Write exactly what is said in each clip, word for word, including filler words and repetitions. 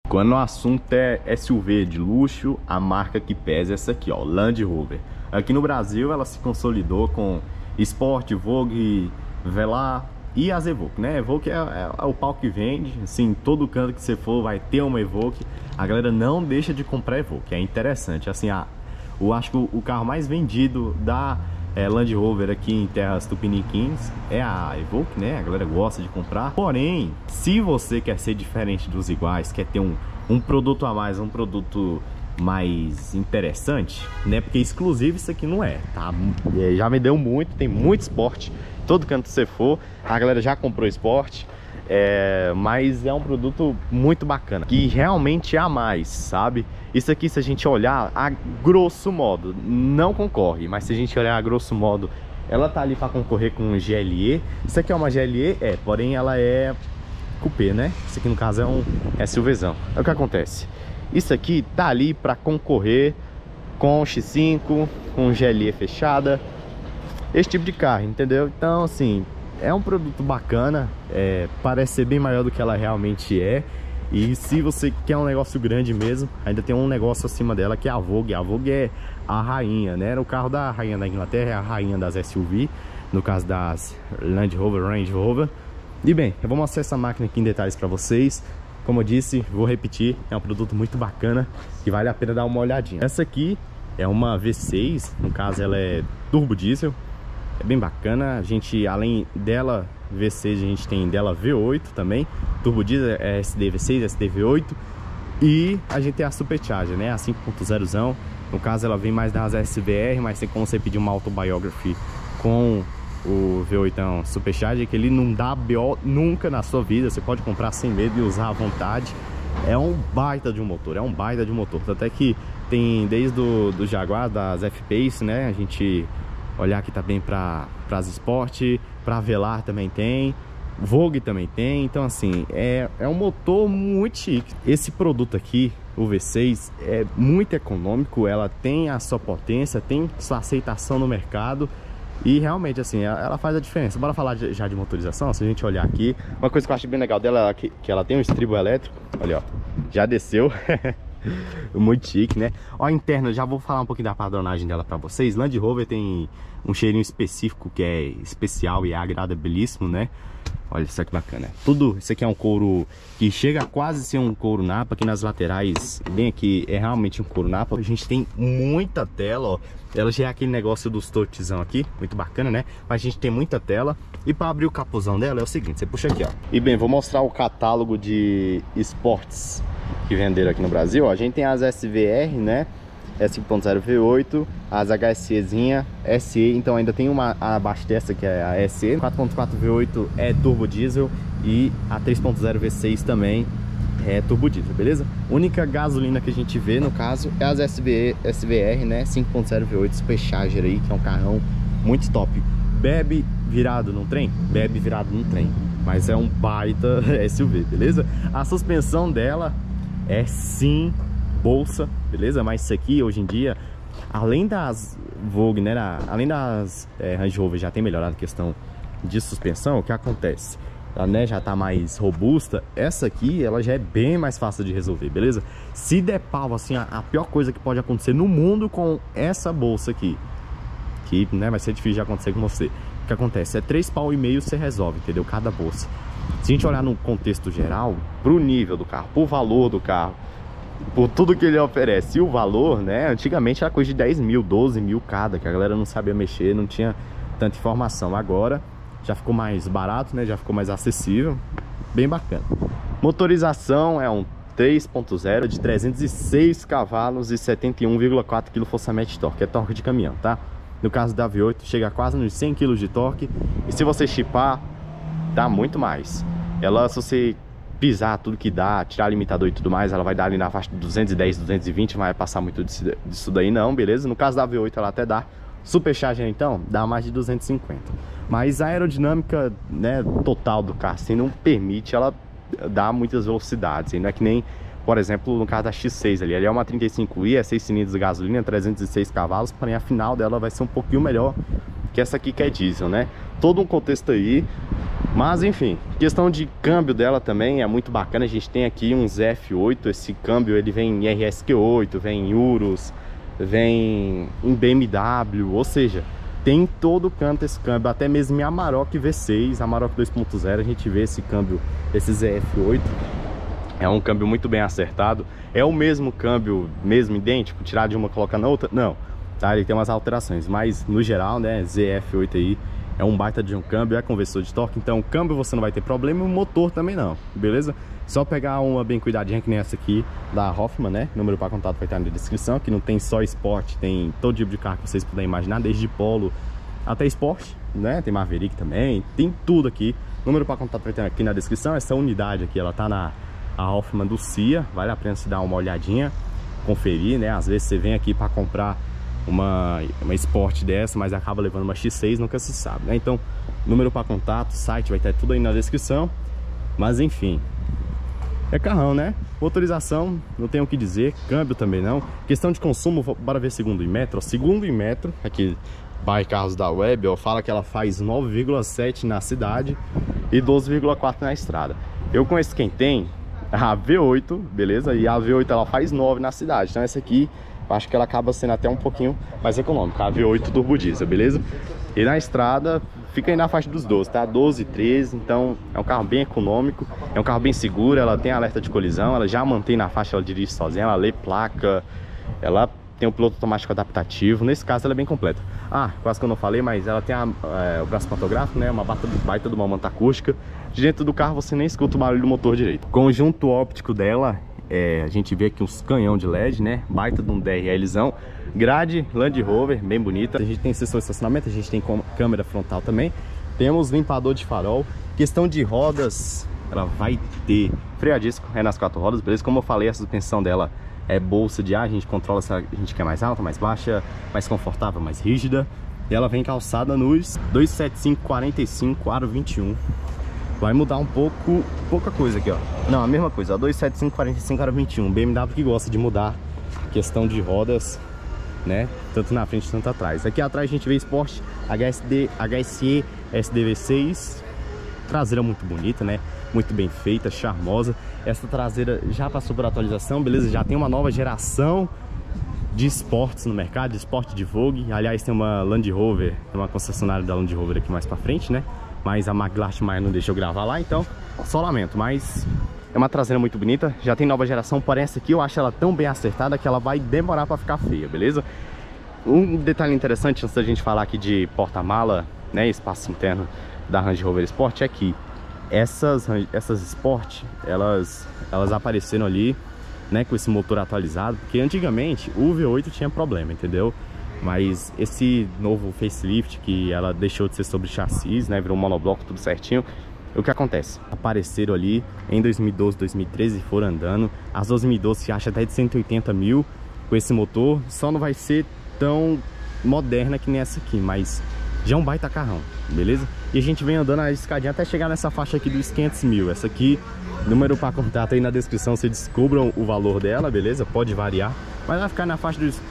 Quando o assunto é S U V de luxo, a marca que pesa é essa aqui, ó, Land Rover. Aqui no Brasil ela se consolidou com Sport, Vogue, Velar e as Evoque, né? Evoque é, é, é o pau que vende, assim, todo canto que você for vai ter uma Evoque. A galera não deixa de comprar Evoque, é interessante. Assim, a, eu acho que o, o carro mais vendido da é, Land Rover aqui em terras tupiniquins é a Evoque, né? A galera gosta de comprar. Porém, se você quer ser diferente dos iguais, quer ter um, um produto a mais, um produto mais interessante, né? Porque exclusivo isso aqui não é, tá? Já me deu muito, tem muito esporte. Todo canto que você for, a galera já comprou esporte. É, mas é um produto muito bacana, que realmente é a mais, sabe? Isso aqui, se a gente olhar a grosso modo, não concorre, mas se a gente olhar a grosso modo, ela tá ali para concorrer com um G L E. Isso aqui é uma G L E? É, porém ela é coupé, né? Isso aqui no caso é um SUVzão. É o que acontece. Isso aqui tá ali para concorrer com o X cinco, com G L E fechada, esse tipo de carro, entendeu? Então, assim, é um produto bacana, é, parece ser bem maior do que ela realmente é. E se você quer um negócio grande mesmo, ainda tem um negócio acima dela que é a Vogue. A Vogue é a rainha, né? O carro da rainha da Inglaterra é a rainha das S U V, no caso das Land Rover, Range Rover. E bem, eu vou mostrar essa máquina aqui em detalhes para vocês. Como eu disse, vou repetir, é um produto muito bacana que vale a pena dar uma olhadinha. Essa aqui é uma V seis, no caso ela é turbo diesel. É bem bacana, a gente, além dela V seis, a gente tem dela V oito também. Turbo diesel é S D V seis, S D V oito. E a gente tem a Supercharger, né, a cinco ponto zero zão. No caso ela vem mais das S V R, mas tem como você pedir uma autobiography com o V oito Supercharger, que ele não dá B O nunca na sua vida. Você pode comprar sem medo e usar à vontade. É um baita de um motor, é um baita de um motor. Até que tem desde do, do Jaguar, das F-Pace, né, a gente... olhar aqui também para as Sport, para Velar também tem, Vogue também tem. Então assim, é, é um motor muito chique. Esse produto aqui, o V seis, é muito econômico, ela tem a sua potência, tem sua aceitação no mercado. E realmente assim, ela faz a diferença. Bora falar de, já de motorização. Se a gente olhar aqui, uma coisa que eu acho bem legal dela é que, que ela tem um estribo elétrico. Olha, ó, já desceu. Muito chique, né? Ó, a interna, já vou falar um pouquinho da padronagem dela pra vocês. Land Rover tem um cheirinho específico que é especial e é agradabilíssimo, né? Olha isso aqui bacana. Tudo isso aqui é um couro que chega a quase ser um couro napa. Aqui nas laterais, bem aqui, é realmente um couro napa. A gente tem muita tela, ó. Ela já é aquele negócio dos touchzão aqui, muito bacana, né? Mas a gente tem muita tela. E para abrir o capuzão dela é o seguinte, você puxa aqui, ó. E bem, vou mostrar o catálogo de esportes que venderam aqui no Brasil, ó. A gente tem as S V R, né? cinco ponto zero V oito, as H S Ezinha, S E, então ainda tem uma abaixo dessa que é a S E. quatro ponto quatro V oito é turbo diesel e a três ponto zero V seis também é turbo diesel, beleza? Única gasolina que a gente vê, no caso, é as S V R, né? cinco ponto zero V oito Supercharger aí, que é um carrão muito top. Bebe virado num trem? Bebe virado num trem, mas é um baita S U V, beleza? A suspensão dela é sim bolsa, beleza? Mas isso aqui hoje em dia, além das Vogue, né, além das é, Range Rover já tem melhorado a questão de suspensão, o que acontece? Ela, né, já tá mais robusta. Essa aqui, ela já é bem mais fácil de resolver, beleza? Se der pau, assim, a, a pior coisa que pode acontecer no mundo com essa bolsa aqui, que, né, vai ser difícil de acontecer com você. O que acontece? É três pau e meio você resolve, entendeu? Cada bolsa. Se a gente olhar no contexto geral, pro nível do carro, pro valor do carro, por tudo que ele oferece, e o valor, né, antigamente era coisa de dez mil, doze mil cada, que a galera não sabia mexer, não tinha tanta informação. Agora já ficou mais barato, né, já ficou mais acessível, bem bacana. Motorização é um três ponto zero de trezentos e seis cavalos e setenta e um vírgula quatro quilos-força-metro de torque, é torque de caminhão, tá? No caso da V oito chega quase nos cem quilos de torque, e se você chipar, dá muito mais. Ela, se você pisar tudo que dá, tirar limitador e tudo mais, ela vai dar ali na faixa de duzentos e dez, duzentos e vinte, não vai passar muito disso daí não, beleza? No caso da V oito ela até dá. Supercharger então, dá mais de duzentos e cinquenta. Mas a aerodinâmica, né, total do carro, assim, não permite ela dar muitas velocidades. E não é que nem, Por exemplo, no caso da X seis ali, ali é uma trinta e cinco i, é seis cilindros de gasolina, trezentos e seis cavalos, porém a final dela vai ser um pouquinho melhor que essa aqui que é diesel, né? Todo um contexto aí, mas enfim, questão de câmbio dela também é muito bacana. A gente tem aqui um Z F oito, esse câmbio ele vem em R S Q oito, vem em Urus, vem em B M W, ou seja, tem em todo canto esse câmbio, até mesmo em Amarok V seis, Amarok dois ponto zero, a gente vê esse câmbio, esse Z F oito. É um câmbio muito bem acertado. É o mesmo câmbio, mesmo idêntico, tirar de uma e colocar na outra? Não, tá? Ele tem umas alterações, mas no geral, né, Z F oito aí é um baita de um câmbio, é conversor de torque, então o câmbio você não vai ter problema e o motor também não, beleza? Só pegar uma bem cuidadinha que nem essa aqui da Hoffman, né? Número para contato vai estar na descrição, que não tem só Sport, tem todo tipo de carro que vocês puderem imaginar, desde Polo até Sport, né? Tem Maverick também, tem tudo aqui. Número para contato vai estar aqui na descrição. Essa unidade aqui, ela tá na a Hoffman do C I A, vale a pena se dar uma olhadinha, conferir, né? Às vezes você vem aqui para comprar uma, uma Sport dessa, mas acaba levando uma X seis, nunca se sabe, né? Então, número para contato, site vai estar tudo aí na descrição. Mas enfim, é carrão, né? Motorização, não tenho o que dizer. Câmbio também não. Questão de consumo, bora ver segundo Inmetro. Segundo Inmetro, aqui by Carros da Web, ó, fala que ela faz nove vírgula sete na cidade e doze vírgula quatro na estrada. Eu conheço quem tem a V oito, beleza? E a V oito ela faz nove na cidade. Então essa aqui, eu acho que ela acaba sendo até um pouquinho mais econômica, a V oito Turbo Diesel, beleza? E na estrada fica aí na faixa dos doze, tá? doze, treze, então é um carro bem econômico, é um carro bem seguro, ela tem alerta de colisão, ela já mantém na faixa, ela dirige sozinha, ela lê placa, ela tem o piloto automático adaptativo, nesse caso ela é bem completa. Ah, quase que eu não falei, mas ela tem a, é, o braço pantográfico, né? Uma baita, baita de uma manta acústica. De dentro do carro você nem escuta o barulho do motor direito. Conjunto óptico dela, é, a gente vê aqui uns canhão de L E D, né? Baita de um DRLzão. Grade Land Rover, bem bonita. A gente tem sensor de estacionamento, a gente tem câmera frontal também. Temos limpador de farol. Questão de rodas, ela vai ter freio a disco, é nas quatro rodas, beleza? Como eu falei, a suspensão dela é bolsa de ar, a gente controla se a gente quer mais alta, mais baixa, mais confortável, mais rígida. E ela vem calçada nos dois sete cinco, quarenta e cinco, aro vinte e um. Vai mudar um pouco, pouca coisa aqui, ó. Não, a mesma coisa, ó, dois sete cinco, quarenta e cinco, aro vinte e um. B M W que gosta de mudar questão de rodas, né? Tanto na frente, tanto atrás. Aqui atrás a gente vê Sport, H S D, H S E, S D V seis. Traseira muito bonita, né? Muito bem feita, charmosa. Essa traseira já passou por atualização, beleza? Já tem uma nova geração de esportes no mercado, de esporte de Vogue. Aliás, tem uma Land Rover, uma concessionária da Land Rover aqui mais pra frente, né? Mas a McLaren Maia não deixou gravar lá, então só lamento. Mas é uma traseira muito bonita, já tem nova geração, porém essa aqui eu acho ela tão bem acertada que ela vai demorar pra ficar feia, beleza? Um detalhe interessante, antes da gente falar aqui de porta-mala, né, espaço interno da Range Rover Sport, é que essas, essas Sport, elas, elas apareceram ali, né, com esse motor atualizado, porque antigamente o V oito tinha problema, entendeu? Mas esse novo facelift, que ela deixou de ser sobre chassis, né, virou um monobloco, tudo certinho. O que acontece? Apareceram ali em dois mil e doze, dois mil e treze e foram andando. As dois mil e doze se acha até de cento e oitenta mil com esse motor, só não vai ser tão moderna que nem essa aqui, mas já é um baita carrão, beleza? E a gente vem andando a escadinha até chegar nessa faixa aqui dos quinhentos mil. Essa aqui, número para contato aí na descrição, vocês descubram o valor dela, beleza? Pode variar, mas vai ficar na faixa dos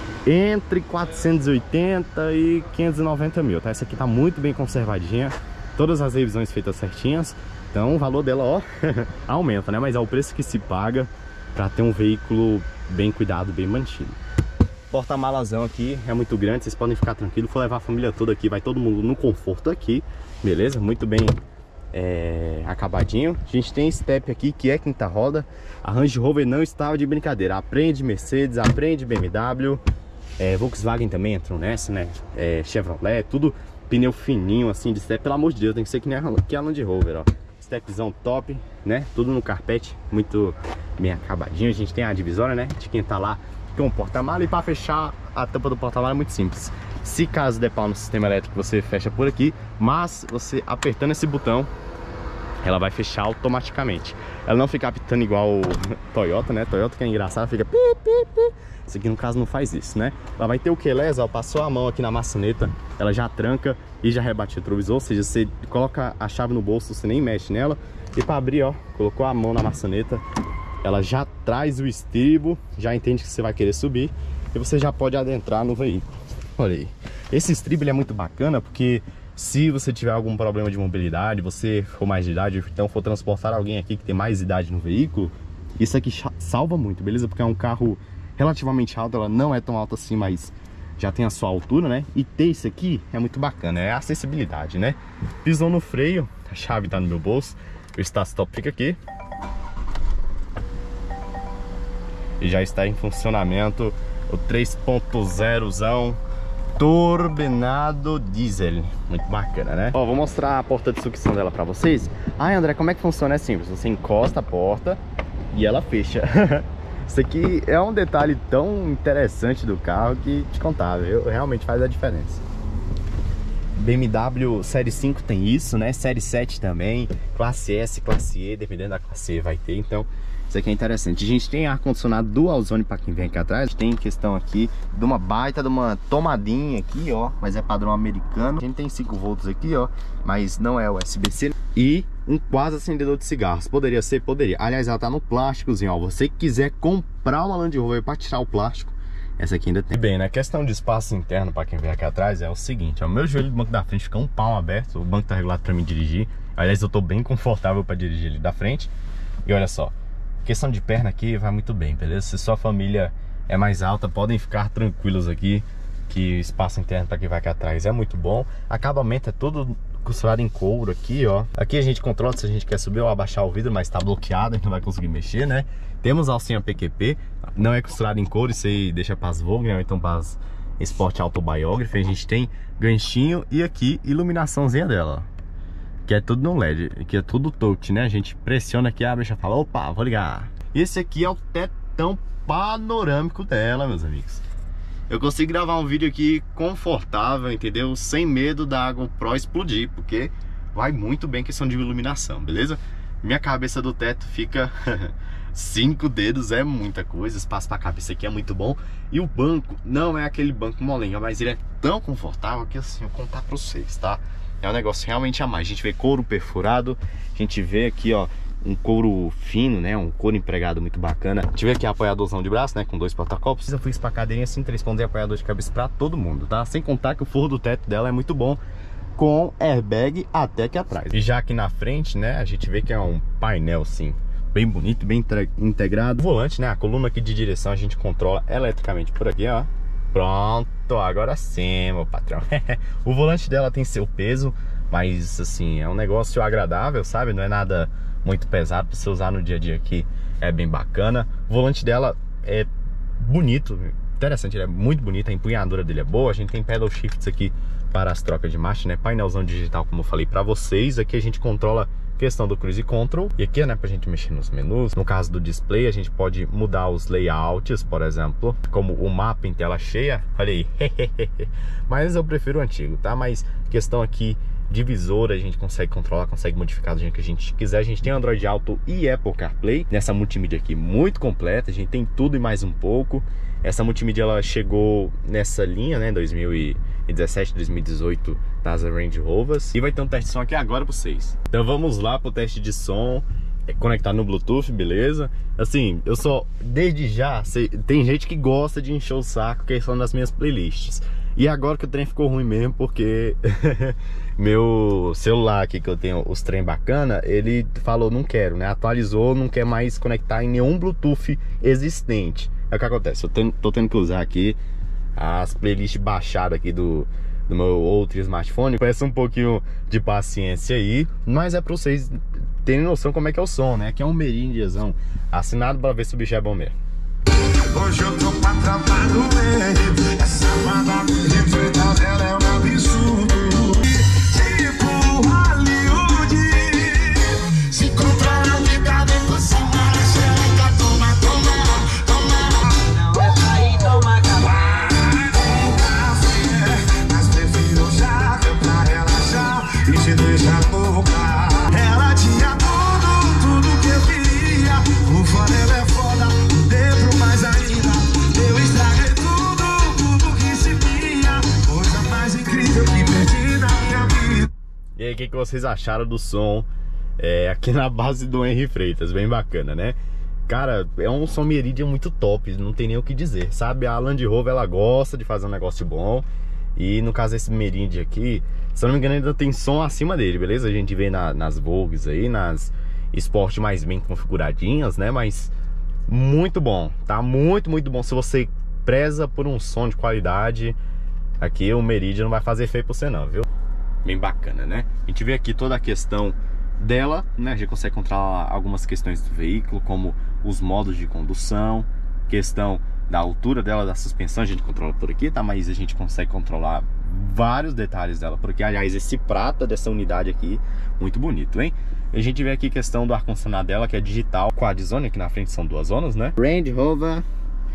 entre quatrocentos e oitenta e quinhentos e noventa mil, tá? Essa aqui tá muito bem conservadinha, todas as revisões feitas certinhas, então o valor dela, ó, aumenta, né? Mas é o preço que se paga para ter um veículo bem cuidado, bem mantido. Porta-malazão aqui é muito grande, vocês podem ficar tranquilos, for levar a família toda aqui, vai todo mundo no conforto aqui, beleza? Muito bem é, acabadinho. A gente tem step aqui que é quinta roda. A Range Rover não estava de brincadeira, aprende Mercedes, aprende B M W, é, Volkswagen também entram nessa, né? É, Chevrolet, tudo pneu fininho assim de step, pelo amor de Deus, tem que ser que nem a, que a Land Rover, ó. Stepzão top, né? Tudo no carpete, muito bem acabadinho. A gente tem a divisória, né? De quem tá lá com o porta-mala, e para fechar a tampa do porta-mala é muito simples. Se caso der pau no sistema elétrico, você fecha por aqui, mas você apertando esse botão, ela vai fechar automaticamente. Ela não fica apitando igual o Toyota, né? Toyota que é engraçado, fica pi, pi, pi. Isso aqui no caso não faz isso, né? Ela vai ter o keyless, ó, passou a mão aqui na maçaneta, ela já tranca e já rebate o retrovisor, ou seja, você coloca a chave no bolso, você nem mexe nela. E para abrir, ó, colocou a mão na maçaneta, ela já traz o estribo, já entende que você vai querer subir e você já pode adentrar no veículo. Olha aí, esse estribo ele é muito bacana porque se você tiver algum problema de mobilidade, você for mais de idade, então for transportar alguém aqui que tem mais idade no veículo, isso aqui salva muito, beleza? Porque é um carro relativamente alto, ela não é tão alta assim, mas já tem a sua altura, né? E ter isso aqui é muito bacana, é a acessibilidade, né? Pisou no freio, a chave tá no meu bolso, o start-stop fica aqui. E já está em funcionamento o três ponto zerozão turbinado diesel. Muito bacana, né? Ó, vou mostrar a porta de sucção dela pra vocês. Ai, André, como é que funciona? É simples, você encosta a porta e ela fecha. Isso aqui é um detalhe tão interessante do carro que te contar, viu? Realmente faz a diferença. B M W Série cinco tem isso, né? Série sete também, classe S, classe E, dependendo da classe E vai ter, então isso aqui é interessante. A gente tem ar-condicionado dual zone para quem vem aqui atrás. A gente tem questão aqui de uma baita de uma tomadinha aqui, ó, mas é padrão americano. A gente tem cinco volts aqui, ó, mas não é U S B C. E um quase acendedor de cigarros. Poderia ser? Poderia. Aliás, ela tá no plásticozinho, ó. Você que quiser comprar uma Land Rover para tirar o plástico, essa aqui ainda tem. Bem, na questão de espaço interno para quem vem aqui atrás é o seguinte, ó, o meu joelho do banco da frente fica um palmo aberto. O banco tá regulado para mim dirigir. Aliás, eu tô bem confortável para dirigir ele da frente. E olha só, questão de perna aqui vai muito bem, beleza? Se sua família é mais alta, podem ficar tranquilos aqui, que o espaço interno para quem vai aqui atrás é muito bom. Acabamento é todo costurado em couro aqui, ó. Aqui a gente controla se a gente quer subir ou abaixar o vidro, mas tá bloqueado, a gente não vai conseguir mexer, né? Temos alcinha P Q P, não é costurado em couro, isso aí deixa para as Vogue, né? Então para as Sport Autobiography. A gente tem ganchinho e aqui iluminaçãozinha dela, ó, que é tudo no L E D, que é tudo touch, né? A gente pressiona aqui, abre e já fala, opa, vou ligar. Esse aqui é o tetão panorâmico dela, meus amigos. Eu consigo gravar um vídeo aqui confortável, entendeu? Sem medo da água Pro explodir, porque vai muito bem questão de iluminação, beleza? Minha cabeça do teto fica cinco dedos, é muita coisa. Espaço pra cabeça aqui é muito bom. E o banco não é aquele banco molenga, mas ele é tão confortável que assim, eu vou contar pra vocês, tá? É um negócio realmente a mais. A gente vê couro perfurado, a gente vê aqui, ó, um couro fino, né? Um couro empregado muito bacana. A gente vê aqui apoiadorzão de braço, né? Com dois porta-copos. Eu fiz pra cadeirinha assim, três pontos e apoiador de cabeça pra todo mundo, tá? Sem contar que o forro do teto dela é muito bom, com airbag até aqui atrás. E já aqui na frente, né? A gente vê que é um painel, assim, bem bonito, bem integrado. O volante, né? A coluna aqui de direção a gente controla eletricamente por aqui, ó. Pronto, agora sim, meu patrão. O volante dela tem seu peso, mas assim, é um negócio agradável, sabe? Não é nada muito pesado para você usar no dia a dia aqui, é bem bacana. O volante dela é bonito, interessante, ele é muito bonito, a empunhadura dele é boa. A gente tem pedal shifts aqui para as trocas de marcha, né? Painelzão digital, como eu falei para vocês. Aqui a gente controla questão do Cruise Control. E aqui, né, pra gente mexer nos menus. No caso do display, a gente pode mudar os layouts, por exemplo, como o mapa em tela cheia. Olha aí. Mas eu prefiro o antigo, tá? Mas questão aqui, divisor, a gente consegue controlar, consegue modificar do jeito que a gente quiser. A gente tem Android Auto e Apple CarPlay nessa multimídia aqui muito completa. A gente tem tudo e mais um pouco. Essa multimídia ela chegou nessa linha, né, dois mil e dezessete, dois mil e dezoito das Range Rovers. E vai ter um teste de som aqui agora pra vocês. Então vamos lá pro teste de som, é conectar no Bluetooth, beleza? Assim, eu só, desde já, sei, tem gente que gosta de encher o saco, que são das minhas playlists. E agora que o trem ficou ruim mesmo, porque meu celular aqui, que eu tenho os trem bacana, ele falou não quero, né? Atualizou, não quer mais conectar em nenhum Bluetooth existente. É o que acontece, eu tenho, tô tendo que usar aqui as playlists baixadas aqui do, do meu outro smartphone. Peço um pouquinho de paciência aí, mas é pra vocês terem noção como é que é o som, né? Aqui é um Merindiazão assinado pra ver se o bicho é bom mesmo. Hoje eu tô pra travar no meio, essa banda de ela é um absurdo. Tipo Hollywood, se controla a vida, vem por cima da xereca, toma, toma, toma. Não é pra ir tomar café, mas prefiro já, que é pra relaxar e te deixar louca. Ela tinha tudo, tudo que eu queria, o foda é foda, dentro mais ainda. Eu estraguei tudo, tudo que se via, coisa mais incrível que perdi na minha vida. E aí, o que, que vocês acharam do som é, aqui na base do Henry Freitas? Bem bacana, né? Cara, é um som Meridian muito top, não tem nem o que dizer, sabe? A Land Rover, ela gosta de fazer um negócio bom. E no caso desse Meridian aqui, se eu não me engano, ainda tem som acima dele, beleza? A gente vê na, nas Vogues aí, nas Sport mais bem configuradinhas, né? Mas muito bom, tá? Muito, muito bom. Se você preza por um som de qualidade, aqui o Meridian não vai fazer feio pra você não, viu? Bem bacana, né? A gente vê aqui toda a questão dela, né? A gente consegue controlar algumas questões do veículo, como os modos de condução, questão da altura dela, da suspensão, a gente controla por aqui, tá? Mas a gente consegue controlar vários detalhes dela por aqui. Aliás, esse prata dessa unidade aqui, muito bonito, hein? A gente vê aqui a questão do ar-condicionado dela, que é digital, quad zone, aqui na frente são duas zonas, né? Range Rover,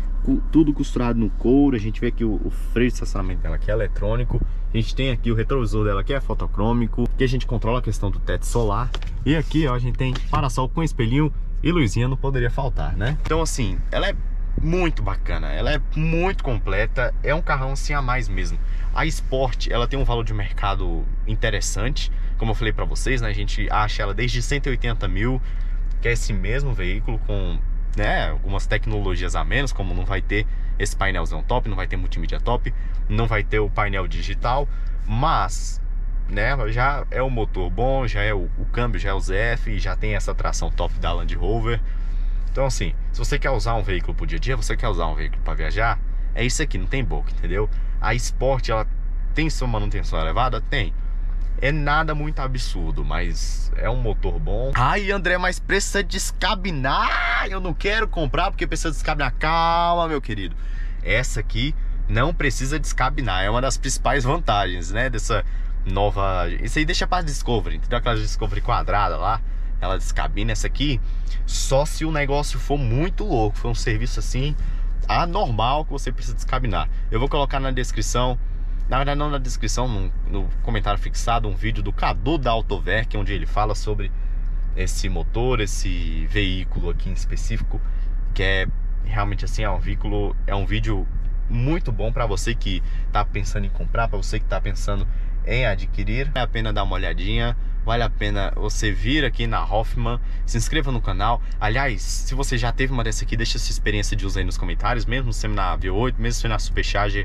tudo costurado no couro. A gente vê aqui o, o freio de estacionamento dela, que é eletrônico. A gente tem aqui o retrovisor dela, que é fotocrômico, que a gente controla a questão do teto solar. E aqui, ó, a gente tem parasol com espelhinho e luzinha, não poderia faltar, né? Então, assim, ela é muito bacana, ela é muito completa, é um carrão assim a mais mesmo. A Sport, ela tem um valor de mercado interessante, como eu falei pra vocês, né? A gente acha ela desde cento e oitenta mil, que é esse mesmo veículo com, né, algumas tecnologias a menos, como não vai ter esse painelzão top, não vai ter multimídia top, não vai ter o painel digital, mas, né, já é o motor bom, já é o, o câmbio, já é o Z F, já tem essa tração top da Land Rover. Então, assim, se você quer usar um veículo pro dia a dia, você quer usar um veículo para viajar, é isso aqui, não tem boca, entendeu? A Sport, ela tem sua manutenção elevada? Tem. É nada muito absurdo, mas é um motor bom. Ai, André, mas precisa descabinar. Eu não quero comprar porque precisa descabinar. Calma, meu querido. Essa aqui não precisa descabinar. É uma das principais vantagens, né? Dessa nova... Isso aí deixa para Discovery, entendeu? Aquela Discovery quadrada lá, ela descabina. Essa aqui, só se o negócio for muito louco, for um serviço assim anormal, que você precisa descabinar. Eu vou colocar na descrição, na verdade não na descrição, no, no comentário fixado, um vídeo do Cadu da Autoverk, onde ele fala sobre esse motor, esse veículo aqui em específico, que é realmente assim, é um veículo, é um vídeo muito bom para você que tá pensando em comprar, para você que tá pensando em adquirir. Vale a pena dar uma olhadinha, vale a pena você vir aqui na Hoffman, se inscreva no canal. Aliás, se você já teve uma dessa aqui, deixa sua experiência de uso aí nos comentários, mesmo sendo na V oito, mesmo sendo na Supercharger,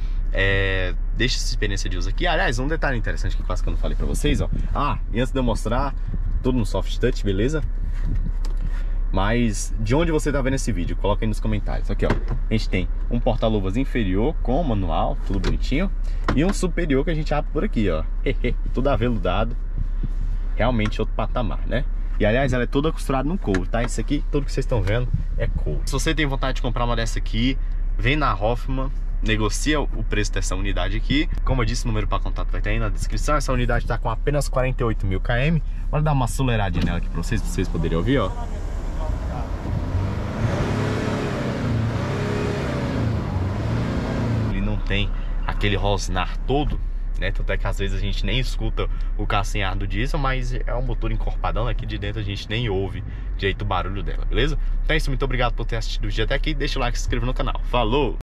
é, deixa sua experiência de uso aqui. Aliás, um detalhe interessante que quase que eu não falei pra vocês, ó. Ah, e antes de eu mostrar, tudo no soft touch, beleza? Mas de onde você tá vendo esse vídeo? Coloca aí nos comentários. Aqui, ó, a gente tem um porta-luvas inferior com manual, tudo bonitinho, e um superior que a gente abre por aqui, ó. Tudo aveludado. Realmente outro patamar, né? E aliás, ela é toda costurada no couro, tá? Isso aqui, tudo que vocês estão vendo é couro. Se você tem vontade de comprar uma dessa aqui, vem na Hoffman, negocia o preço dessa unidade aqui. Como eu disse, o número para contato vai estar aí na descrição. Essa unidade tá com apenas quarenta e oito mil quilômetros. Bora dar uma aceleradinha nela aqui pra vocês, pra vocês poderem ouvir, ó. Ele não tem aquele rosnar todo, né? Tanto é que às vezes a gente nem escuta o carro sem ar do diesel, mas é um motor encorpadão, aqui de dentro a gente nem ouve direito o barulho dela, beleza? Então é isso, muito obrigado por ter assistido o vídeo até aqui, deixa o like e se inscreva no canal. Falou!